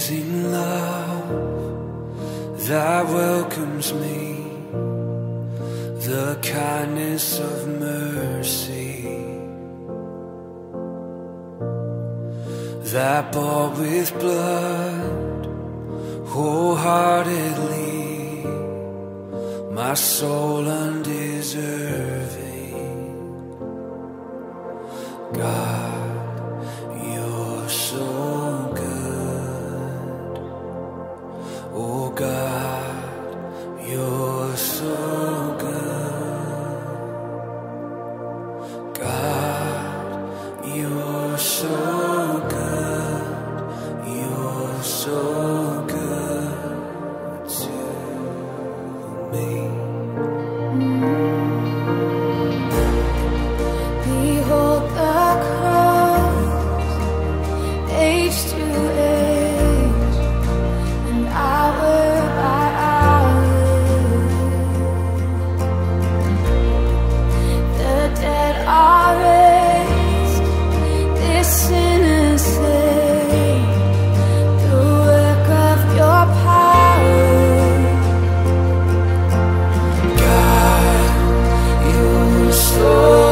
amazing love that welcomes me, the kindness of mercy that bought with blood wholeheartedly my soul undeserving. God, you're so good. Oh God, you're so good. God, you're so good. You're so good to me. Behold the cross, age to age, and hour by hour, the dead are raised, this sinner saved, the work of your power. God, you're so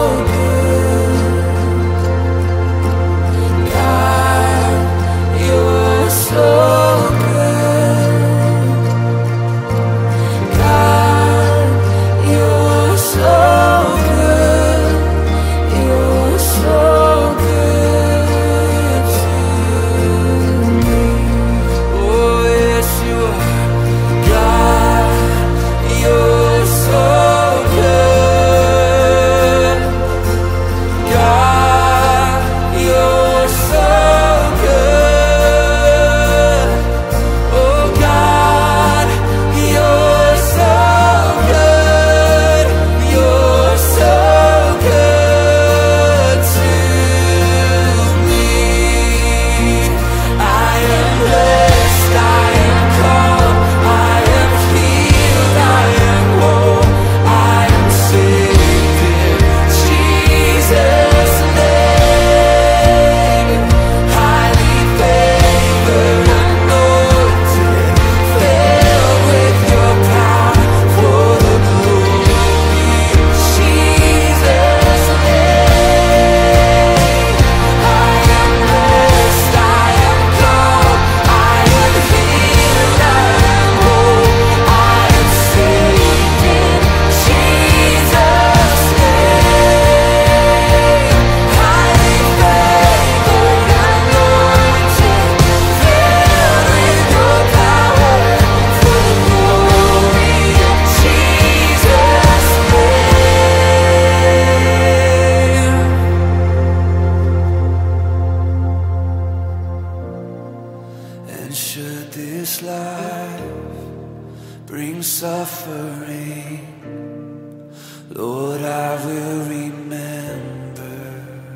should this life bring suffering, Lord, I will remember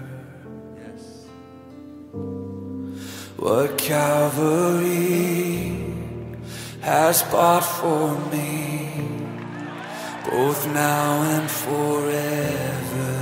what Calvary has bought for me, both now and forever.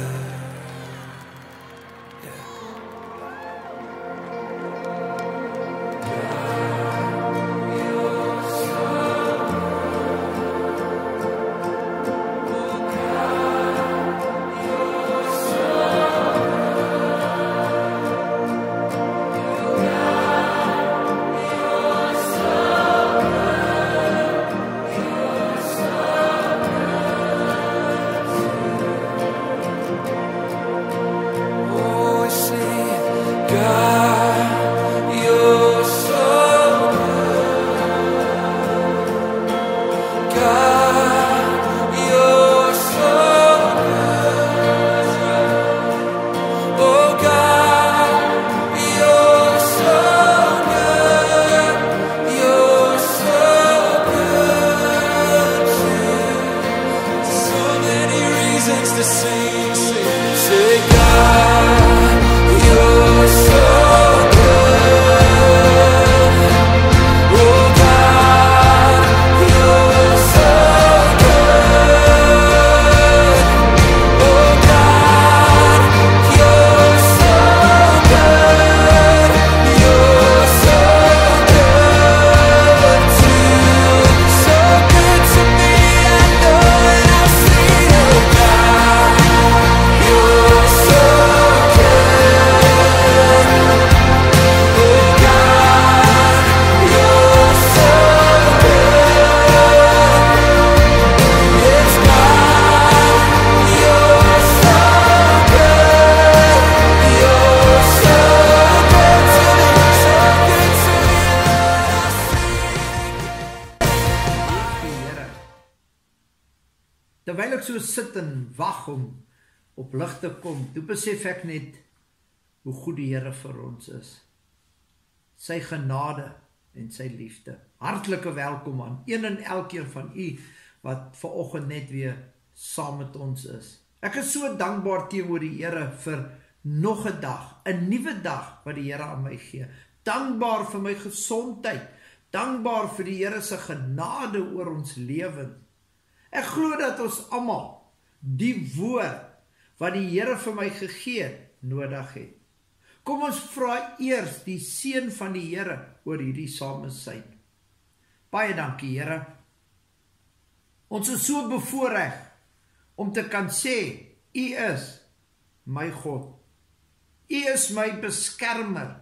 so sit en wag om op lig te kom, toe besef ek net hoe goed die Here vir ons is. Sy genade en sy liefde. Hartlike welkom aan een en elkeen van u wat vanoggend net weer saam met ons is. Ek is so dankbaar teenoor die Here vir nog 'n dag, 'n nuwe dag wat die Here aan my gee. Dankbaar vir my gesondheid, dankbaar vir die Here se genade oor ons lewens. Ek glo dat ons almal die woord wat die Here vir my gegee het, nodig het. Kom ons vra eers die seën van die Here oor hierdie samesyn. Baie dankie, Here. Ons is so bevoorreg om te kan sê, U is my God. U is my beskermer.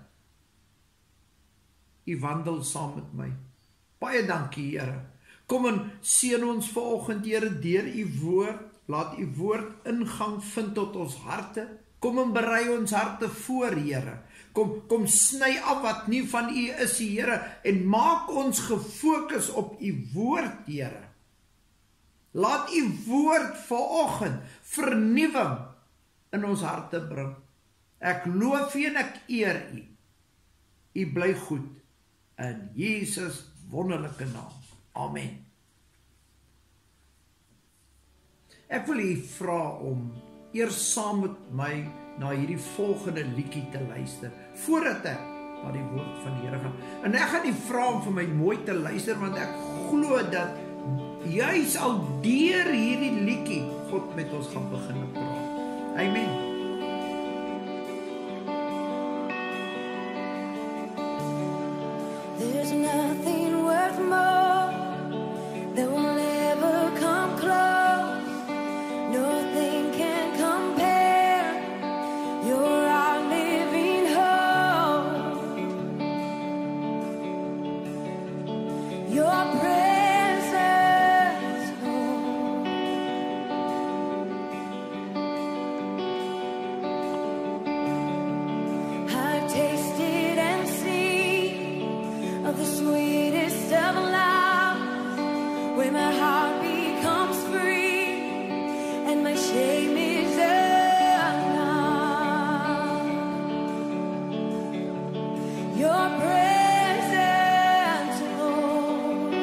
U wandel saam met my. Baie dankie, Here. Kom en seën ons vanoggend, Here, deur U woord. Laat U woord ingang vind tot ons harte. Kom en berei ons harte voor, Here. Kom sny af wat nie van U is, Here, en maak ons gefokus op U woord, Here. Laat U woord vanoggend vernuwing in ons harte bring. Ek loof U en ek eer U. U bly goed in Jesus wonderlike naam. Amen. Ek wil u vra om eers saam met my na hierdie volgende liedjie te luister, voordat ek na die woord van die Here gaan. En ek gaan u vra om vir my mooi te luister, want ek glo dat juis al deur hierdie liedjie God met ons gaan begin praat. Amen. There's nothing worth more that will ever come close. Nothing can compare. You're our living hope. Your presence, Lord. I've tasted and seen of the sweetest of loves, where my heart becomes free and my shame is undone. Your presence, Lord.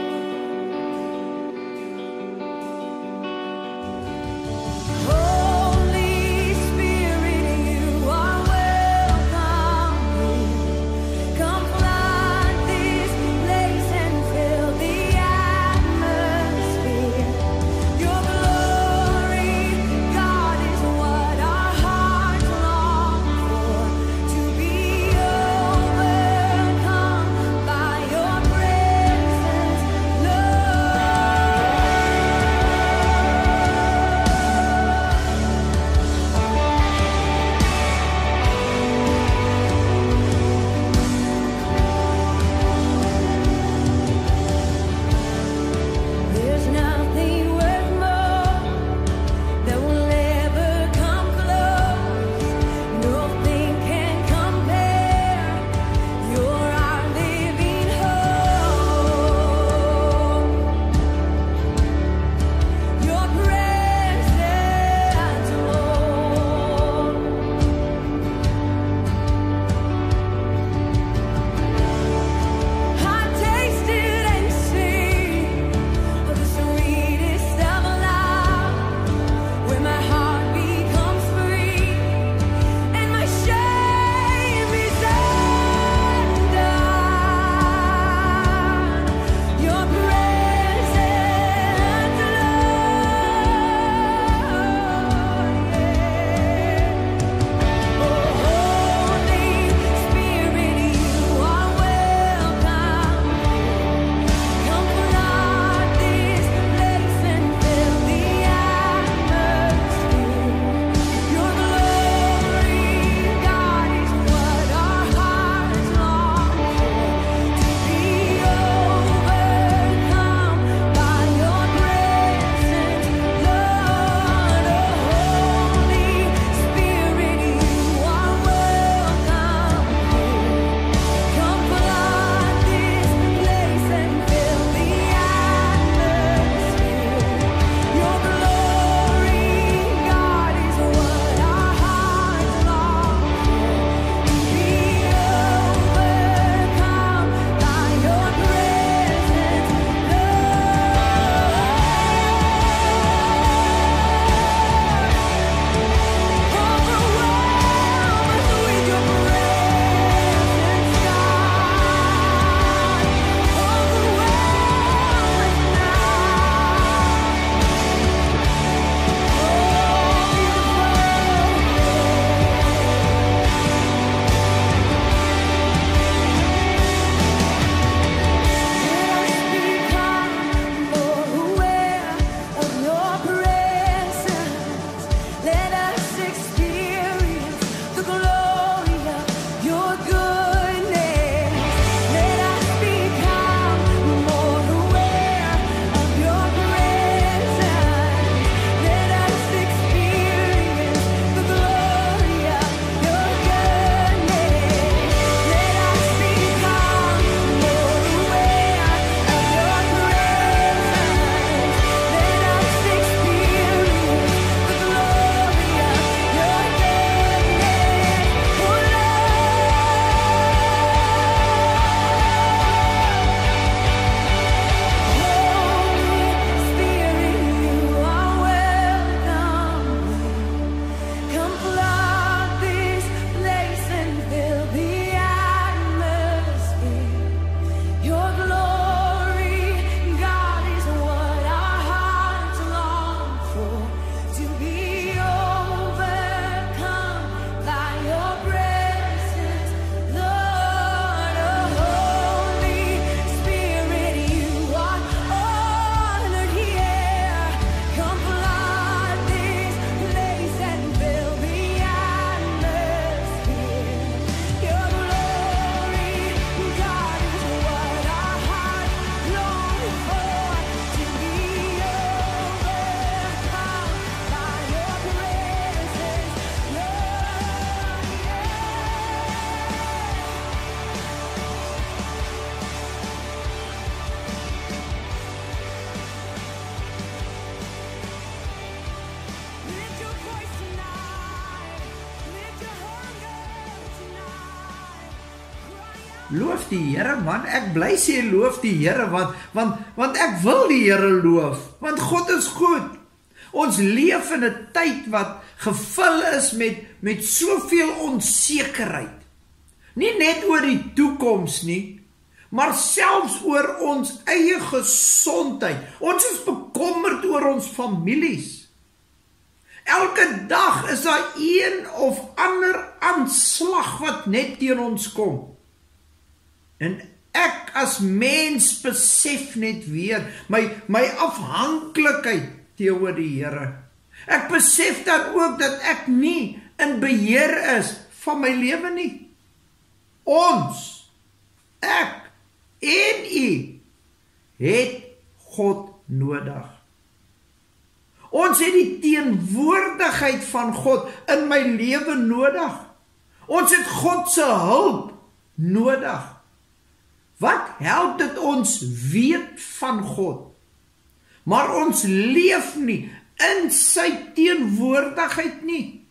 Holy Spirit, you are welcome here. Come flood this place and fill the atmosphere. Your glory, God, is what our hearts long for. To be overcome Loof die Here man, ek bly sê loof die Here, want ek wil die Here loof, want God is goed. Ons leef in 'n tyd wat gevul is met soveel onsekerheid. Nie net oor die toekoms nie, maar selfs oor ons eie gesondheid. Ons is bekommerd oor ons families. Elke dag is daar een of ander aanslag wat net teen ons kom. En ek as mens besef net weer my afhanklikheid teenoor die Here. Ek besef dan ook dat ek nie in beheer is van my lewe nie. Ons, ek en u het God nodig. Ons het die teenwoordigheid van God in my lewe nodig. Ons het God se hulp nodig. Wat help dit ons weet van God, maar ons leef nie in sy teenwoordigheid nie?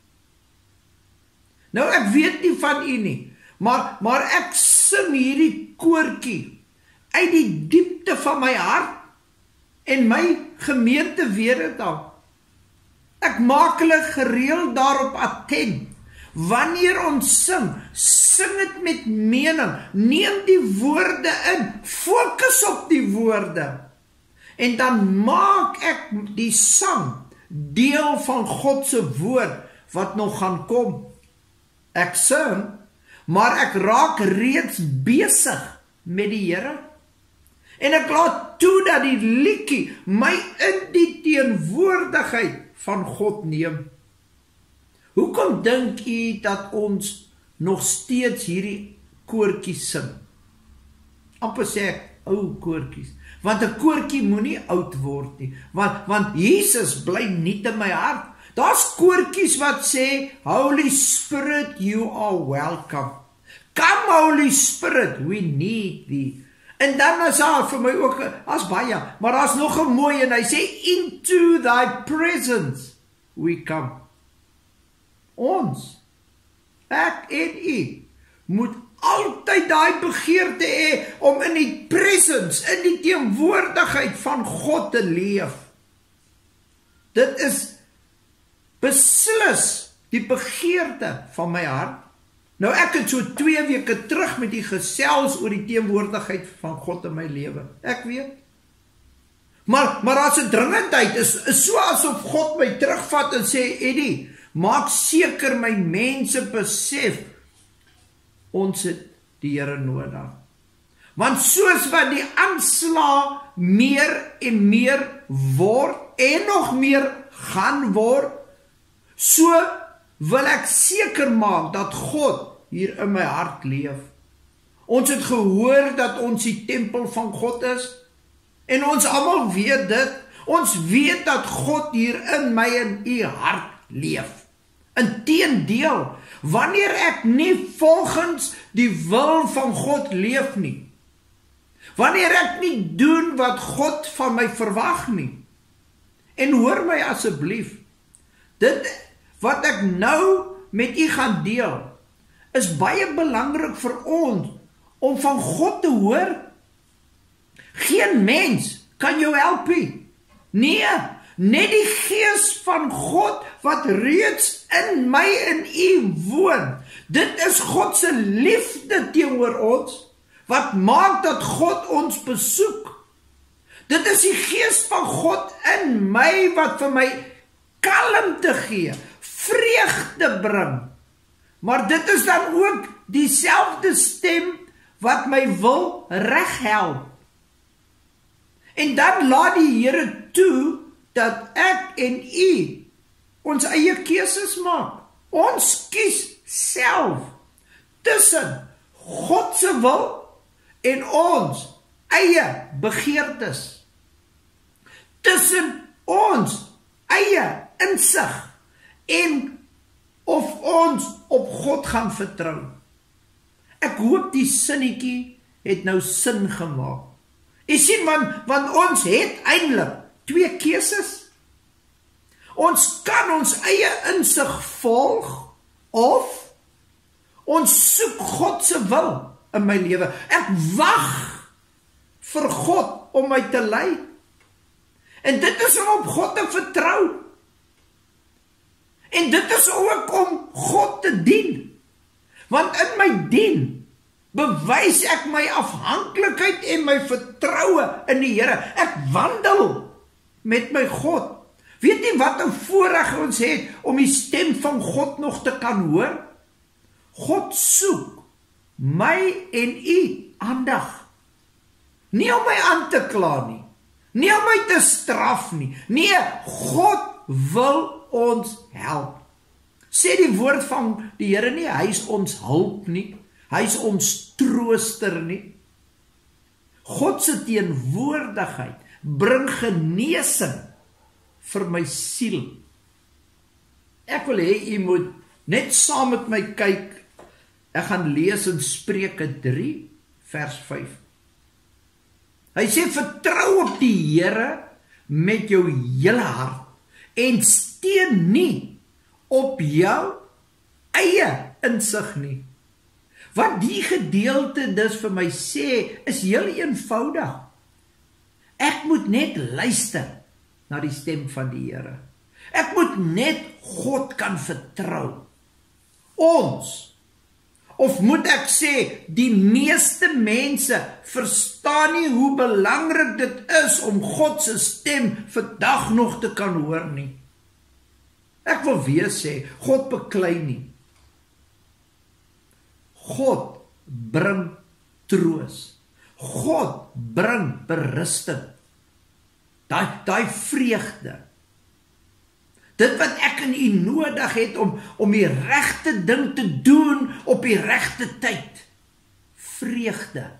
Nou ek weet nie van u nie, maar ek sing hierdie koortjie uit die diepte van my hart en my gemeente weet dit al. Ek maak hulle gereeld daarop attent. Wanneer ons sing dit met mening, neem die woorde in, fokus op die woorde, en dan maak ek die sang deel van God se woord wat nog gaan kom. Ek sing, maar ek raak reeds besig met die Here, en ek laat toe dat die liedjie my in die teenwoordigheid van God neem. Hoekom dink u dat ons nog steeds hierdie koortjies sing? Amper sê ek ou koortjies, want 'n koortjie moenie oud word nie, want Jesus bly nie in my hart. Daar's koortjies wat sê, Holy Spirit, you are welcome. Come Holy Spirit, we need thee. En dan is daar vir my ook, as baie, maar daar's nog 'n mooi en hy sê, into thy presence we come. Ons, ek en u, moet altyd daai begeerte hê om in die presence, in die teenwoordigheid van God te leef. Dit is beslis die begeerte van my hart. Nou ek het so 2 weke terug met die gesels oor die teenwoordigheid van God in my lewe. Ek weet. Maar as 'n dringendheid is so asof God my terugvat en sê, Eddie, maak seker my mense besef, ons het die Here nodig. Want soos wat die aanslag meer en meer word, en nog meer gaan word, so wil ek seker maak dat God hier in my hart leef. Ons het gehoor dat ons die tempel van God is, en ons almal weet dit. Ons weet dat God hier in my en u hart leef. Inteendeel, wanneer ek nie volgens die wil van God leef nie, wanneer ek nie doen wat God van my verwag nie, en hoor my asseblief, dit wat ek nou met u gaan deel, is baie belangrik vir ons, om van God te hoor. Geen mens kan jou help nie. Nee, net die Gees van God, wat reeds in my en u woon. Dit is God se liefde teenoor ons, wat maak dat God ons besoek. Dit is die Gees van God in my, wat vir my kalmte gee, vreugde bring. Maar dit is dan ook dieselfde stem, wat my wil reghelp. En dan laat die Here toe, dat ek en u ons eie keuses maak. Ons kies self tussen God se wil en ons eie begeertes. Tussen ons eie insig en of ons op God gaan vertrou. Ek hoop die sinnetjie het nou sin gemaak. Jy sien, want ons het eintlik 2 keuses. Ons kan ons eie insig volg, of ons soek God se wil in my lewe. Ek wag vir God om my te lei. En dit is om op God te vertrou. En dit is ook om God te dien. Want in my dien bewys ek my afhanklikheid en my vertroue in die Here. Ek wandel met my God. Weet jy wat 'n voorreg ons het om die stem van God nog te kan hoor? God soek my en u aandag. Nie om my aan te kla nie. Nie om my te straf nie. Nee, God wil ons help. Sê die woord van die Here nie, hy is ons hulp nie. Hy is ons trooster nie. God se teenwoordigheid bring genesing vir my siel. Ek wil hê u moet net saam met my kyk. Ek gaan lees in Spreuke 3 vers 5. Hy sê vertrou op die Here met jou hele hart en steun nie op jou eie insig nie. Wat die gedeelte dus vir my sê is heel eenvoudig. Ek moet net luister na die stem van die Here. Ek moet net God kan vertrou. Ons, of moet ek sê, die meeste mense verstaan nie hoe belangrik dit is om God se stem vandag nog te kan hoor nie. Ek wil weer sê, God beklei nie. God bring troos. God bring berusting. Daai vreugde. Dit wat ek en u nodig het om die regte ding te doen op die regte tyd. Vreugde.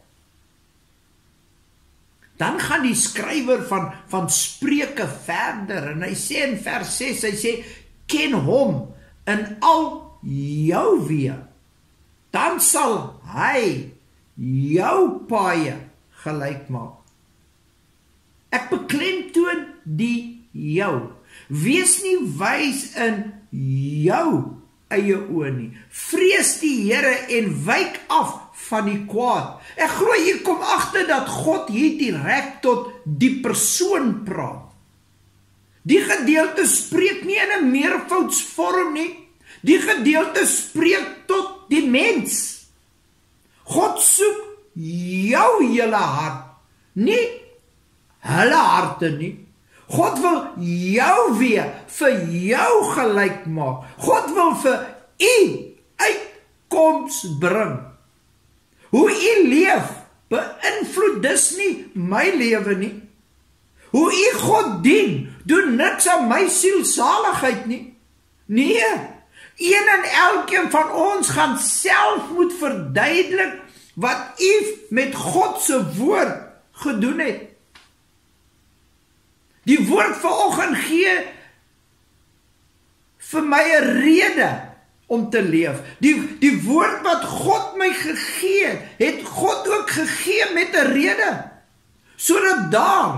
Dan gaan die skrywer van Spreuke verder en hy sê in vers 6, hy sê, ken hom in al jou weë, dan sal hy jou paaie gelyk maak. Ek beklemtoon die jou. Wees nie wys in jou eie oë nie. Vrees die Here en wyk af van die kwaad. Ek glo hier kom agter dat God hier direk tot die persoon praat. Die gedeelte spreek nie in 'n meervoudsvorm nie. Die gedeelte spreek tot die mens. God soek jou hele hart, nie hulle harte nie. God wil jou weer vir jou gelyk maak. God wil vir u uitkoms bring. Hoe u leef beïnvloed dus nie my lewe nie. Hoe u God dien, doen niks aan my sielsaligheid nie. Nee, een en elkeen van ons gaan self moet verduidelik wat u met God se woord gedoen het. Die woord vanoggend gee vir my 'n rede om te leef. Die woord wat God my gegee het God ook gegee met 'n rede. Sodat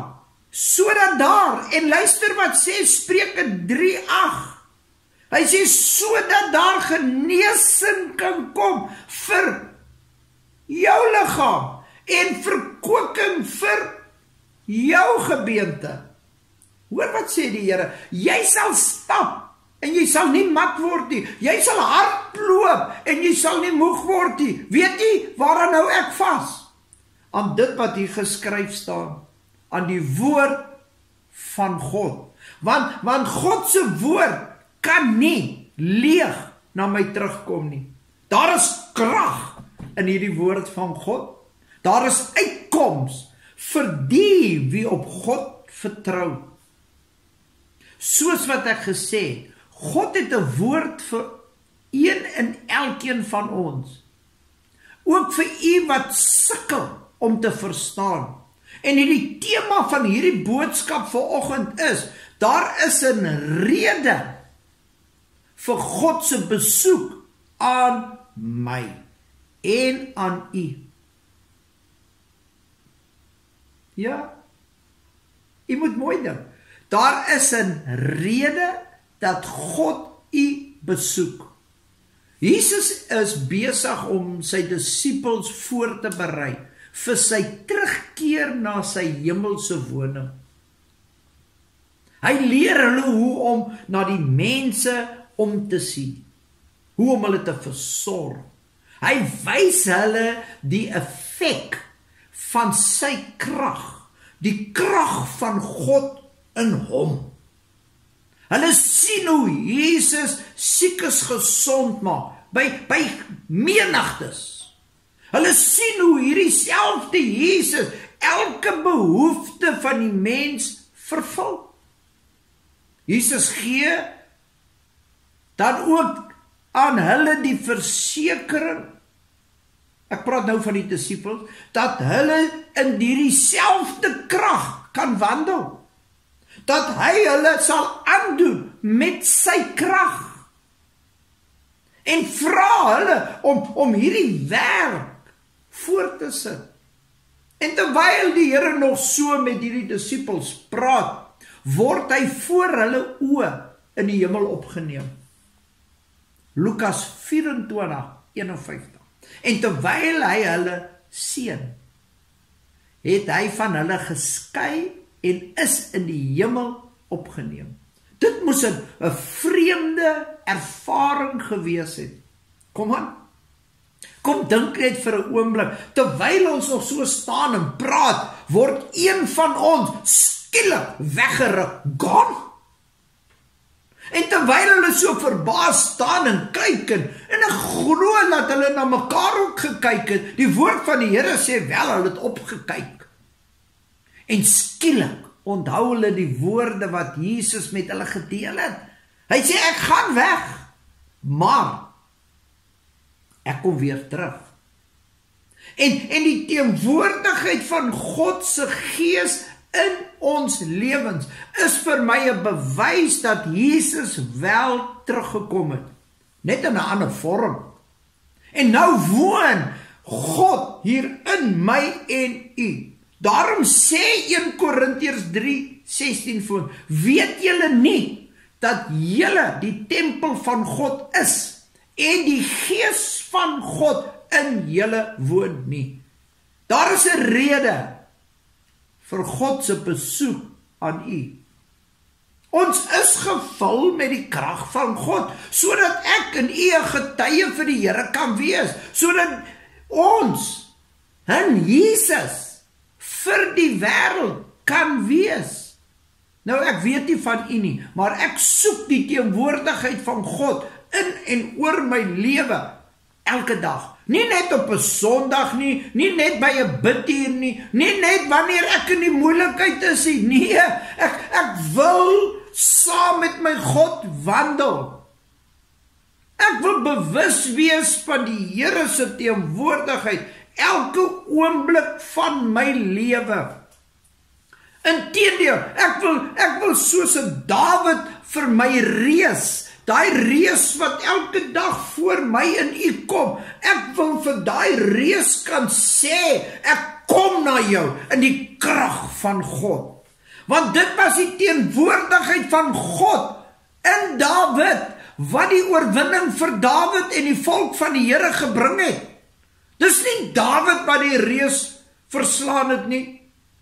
daar, en luister wat sê Spreuke 3:8. Hy sê sodat daar genesing kan kom vir jou liggaam en verkwikking vir jou gebeente. Hoor wat sê die Here, jy sal stap en jy sal nie mat word nie. Jy sal hardloop en jy sal nie moeg word nie. Weet jy, waaraan hou ek vas? Aan dit wat hier geskryf staan, aan die woord van God. Want God se woord kan nie leeg na my terugkom nie. Daar is krag in hierdie woord van God. Daar is uitkoms vir die wie op God vertrou. Soos wat ek gesê het, God het 'n woord vir een en elkeen van ons. Ook vir u wat sukkel om te verstaan. En hierdie tema van hierdie boodskap vanoggend is, daar is 'n rede vir God se besoek aan my en aan u. Ja, u moet mooi dink. Daar is 'n rede dat God u besoek. Jesus is besig om sy disippels voor te berei vir sy terugkeer na sy hemelse woning. Hy leer hulle hoe om na die mense om te sien, hoe om hulle te versorg. Hy wys hulle die effek van sy krag, die krag van God in hom. Hulle sien hoe Jesus siekes gesond maak, by menigtes. Hulle sien hoe hierdie selfde Jesus elke behoefte van die mens vervul. Jesus gee dan ook aan hulle die versekering, ek praat nou van die disippels, dat hulle in hierdie selfde krag kan wandel. Dat hy hulle sal aandoen met sy krag. En vra hulle om hierdie werk voor te sit. En terwyl die Here nog so met hierdie disippels praat, word hy voor hulle oë in die hemel opgeneem. Lukas 24:51. En terwyl hy hulle seën, het hy van hulle geskei en is in die hemel opgeneem. Dit moes 'n vreemde ervaring gewees het. Kom dink net vir 'n oomblik, terwyl ons nog so staan en praat, word een van ons skielik weggeruk, gone. En terwyl hulle so verbaas staan en kyk en ek glo dat hulle na mekaar ook gekyk het, die woord van die Here sê wel, hulle het opgekyk. En skielik onthou hulle die woorde wat Jesus met hulle gedeel het. Hy sê, ek gaan weg, maar ek kom weer terug. En die teenwoordigheid van God se Gees in ons lewens is vir my 'n bewys dat Jesus wel teruggekom het, net in 'n ander vorm. En nou woon God hier in my en u. Daarom sê 1 Korintiërs 3:16 voor, weet julle nie dat julle die tempel van God is en die Gees van God in julle woon nie. Daar is 'n rede vir God se besoek aan u. Ons is gevul met die krag van God, sodat ek en u 'n getuie vir die Here kan wees, sodat ons in Jesus vir die wêreld kan wees. Nou ek weet nie van u nie, maar ek soek die teenwoordigheid van God in en oor my lewe elke dag. Nie net op 'n Sondag nie net by 'n biduur nie net wanneer ek in die moeilikheid is nie. Nee, ek wil saam met my God wandel. Ek wil bewus wees van die Here se teenwoordigheid elke oomblik van my lewe. Inteendeel, ek wil soos 'n Dawid vir my reus, daai reus wat elke dag voor my en u kom, ek wil vir daai reus kan sê, ek kom na jou in die krag van God. Want dit was die teenwoordigheid van God in Dawid, wat die oorwinning vir Dawid en die volk van die Here gebring het. Dis nie Dawid wat die reus verslaan het nie.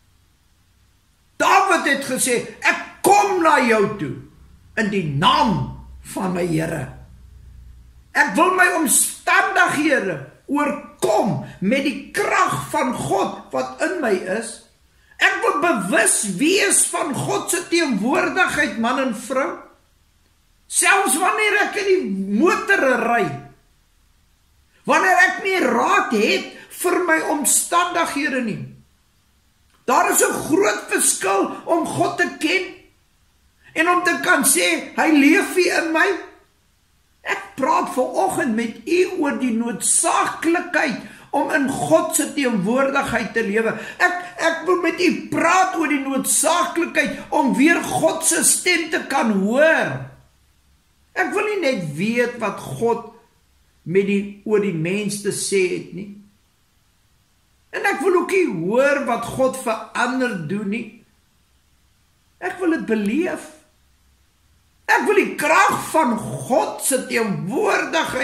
Dawid het gesê, ek kom na jou toe, in die naam van my Here. Ek wil my omstandighede oorkom met die krag van God wat in my is. Ek wil bewus wees van God se teenwoordigheid, man en vrou. Selfs wanneer ek in die motor ry, wanneer ek nie raad het vir my omstandighede nie. Daar is 'n groot verskil om God te ken en om te kan sê, hy leef hier in my. Ek praat vanoggend met u oor die noodsaaklikheid om in God se teenwoordigheid te lewe. Ek wil met u praat oor die noodsaaklikheid om weer God se stem te kan hoor. Ek wil nie net weet wat God oor die mens te sê het nie. En ek wil ook nie hoor wat God verander doen nie. Ek wil dit beleef. Ek wil die krag van God se teenwoordigheid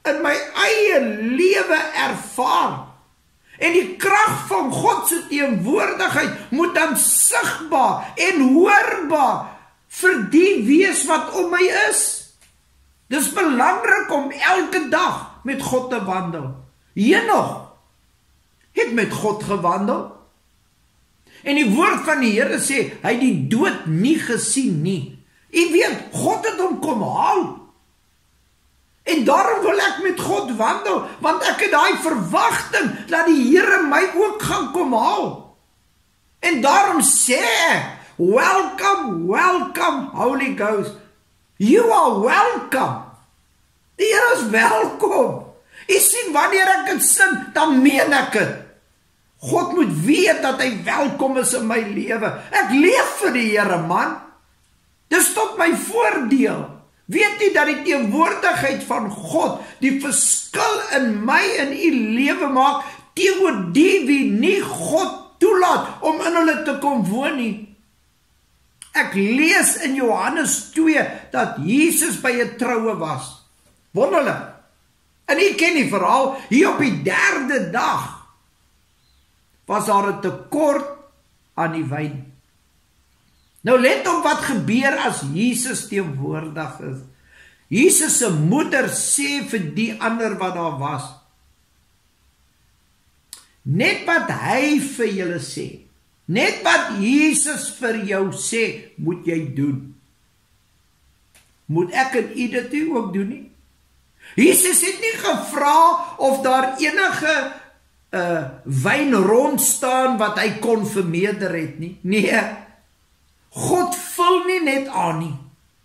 in my eie lewe ervaar. En die krag van God se teenwoordigheid moet dan sigbaar en hoorbaar vir die wees wat om my is. Dis belangrik om elke dag met God te wandel. Henog het met God gewandel. En die woord van die Here sê, hy het die dood nie gesien nie. U weet, God het hom kom haal. En daarom wil ek met God wandel, want ek het daai verwagting, dat die Here my ook gaan kom haal. En daarom sê ek, welcome, welcome, Holy Ghost. You are welcome. Die Here is welkom. U sien, wanneer ek het sin, dan meen ek het. God moet weet dat hy welkom is in my lewe. Ek leef vir die Here, man. Dis tot my voordeel. Weet jy dat die teenwoordigheid van God die verskil in my en u lewe maak teenoor die wie nie God toelaat om in hulle te kom woon nie? Ek lees in Johannes 2 dat Jesus by 'n troue was. Wonderlik. En u ken die verhaal, hier op die 3de dag was daar 'n tekort aan die wyn. Nou let op wat gebeur as Jesus teenwoordig is. Jesus se moeder sê vir die ander wat daar was, net wat hy vir julle sê, net wat Jesus vir jou sê, moet jy doen. Moet ek en u dit nie ook doen nie? Jesus het nie gevra of daar enige wyn rond staan wat hy kon vermeerder het nie. Nee, God vul nie net aan nie.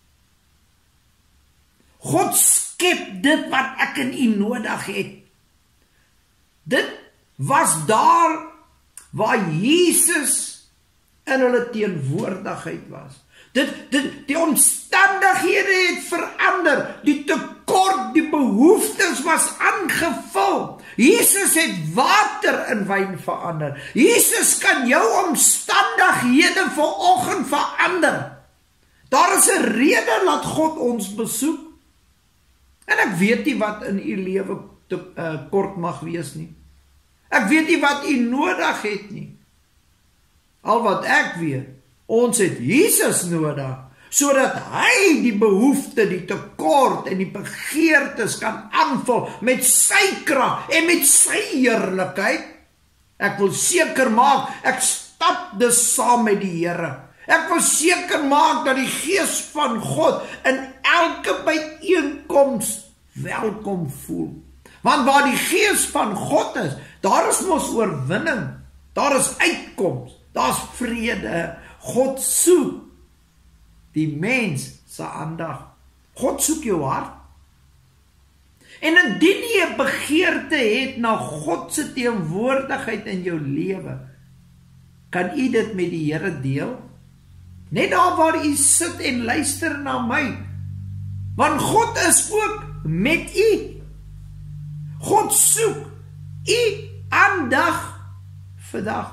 God skep dit wat ek en u nodig het. Dit was daar waar Jesus in hulle teenwoordigheid was. Die omstandighede het verander, die tekort, die behoeftes was aangevul. Jesus het water in wyn verander. Jesus kan jou omstandighede vanoggend verander. Daar is 'n rede dat God ons besoek. En ek weet nie wat in u lewe kort mag wees nie. Ek weet nie wat u nodig het nie. Al wat ek weet, ons het Jesus nodig, sodat hy die behoefte, die tekort en die begeertes kan aanvul met sy krag en met sy heerlikheid. Ek wil seker maak, ek stap dus saam met die Here. Ek wil seker maak dat die Gees van God in elke byeenkoms welkom voel. Want waar die Gees van God is, daar is mos oorwinning, daar is uitkoms, daar is vrede. God soek die mens se aandag. God soek jou hart. En indien jy 'n begeerte het na God se teenwoordigheid in jou lewe, kan u dit met die Here deel. Net daar waar u sit en luister na my. Want God is ook met u. God soek u aandag vandag.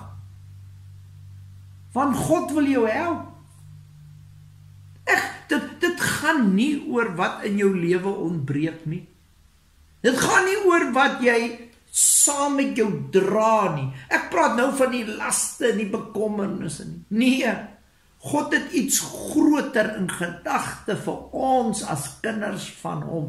Want God wil jou help. Dit gaan nie oor wat in jou lewe ontbreek nie. Dit gaan nie oor wat jy saam met jou dra nie. Ek praat nou van die laste en die bekommernisse nie. Nee, God het iets groter in gedagte vir ons as kinders van hom.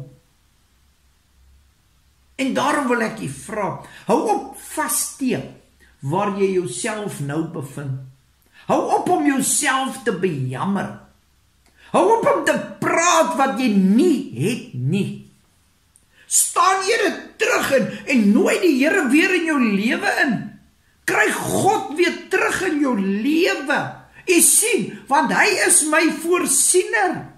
En daarom wil ek jy vra, hou op vassteek waar jy jouself nou bevind. Hou op om jouself te bejammer. Hou op om te praat wat jy nie het nie. Staan Here terug en nooi die Here weer in jou lewe in. Kry God weer terug in jou lewe. U sien, want hy is my voorsiener.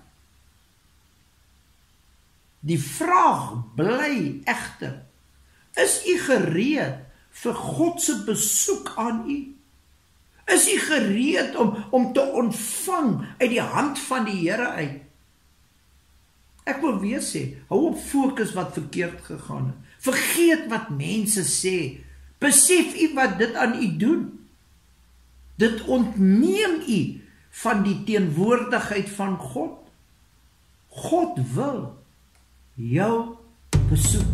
Die vraag bly egter, is u gereed vir God se besoek aan u? Is u gereed om te ontvang uit die hand van die Here uit? Ek wil weer sê, hou op fokus wat verkeerd gegaan het. Vergeet wat mense sê. Besef u wat dit aan u doen. Dit ontneem u van die teenwoordigheid van God. God wil jou besoek.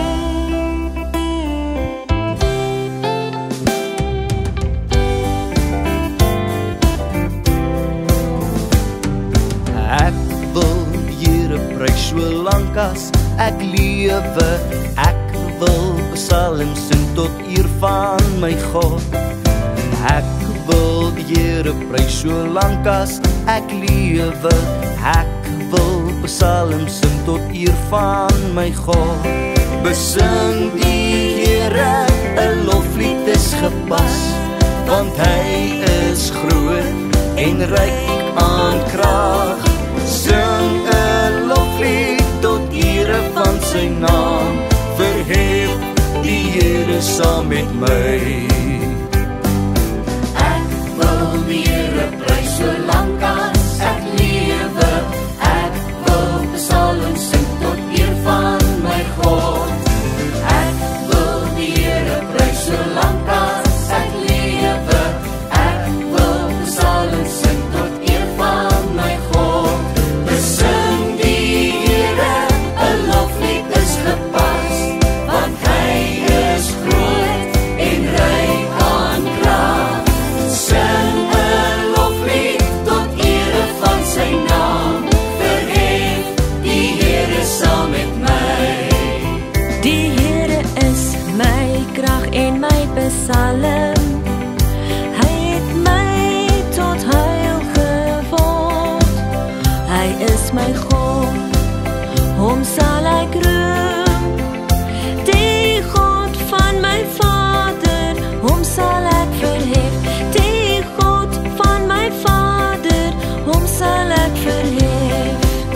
Ek wil Here prys solank as ek lewe. Ek wil psalms sing tot eer van my God. Ek wil Here prys solank as ek lewe. Ek wil psalms sing tot eer van my God. Besing die Here, 'n loflied is gepas, want hy is groot en ryk aan krag. Sing 'n loflied tot ere van sy naam, verhef die Here saam met my. Ek wil die Here prys solank as ek lewe. Ek wil psalms sing tot eer van my God. Ek wil die Here prys solank as ek lewe. Ek wil psalms sing tot eer van my God. Besing die Here, 'n loflied is gepas, want hy is groot en ryk aan krag. Sing 'n loflied tot ere van sy naam, verhef die Here saam met my. Die Here is my krag en my psalm. Hy het my tot heil geword. Hy is my God, hom sal ek roem. Die God van my Vader, hom sal ek verhef. Die God van my Vader, hom sal ek verhef.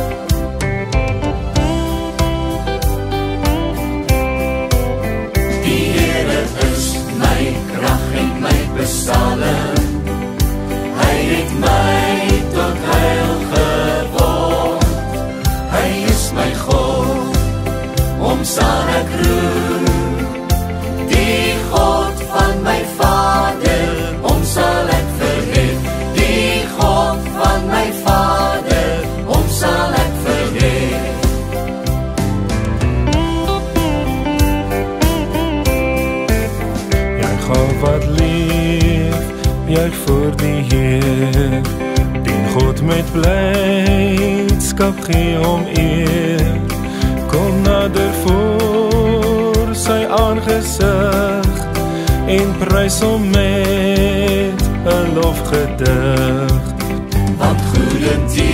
Die Here is my krag en my psalm. Hy het my tot heil geword. Hy is my God, hom sal ek roem. Die God van my Vader, hom sal ek verhef. Die God van my Vader, hom sal ek verhef. Jy gaan wat lief, jy voor die Heer. Dien God met blydskap, gee hom eer. Kom nader voor sy aangesig en prys hom met 'n lofgedig. Want goede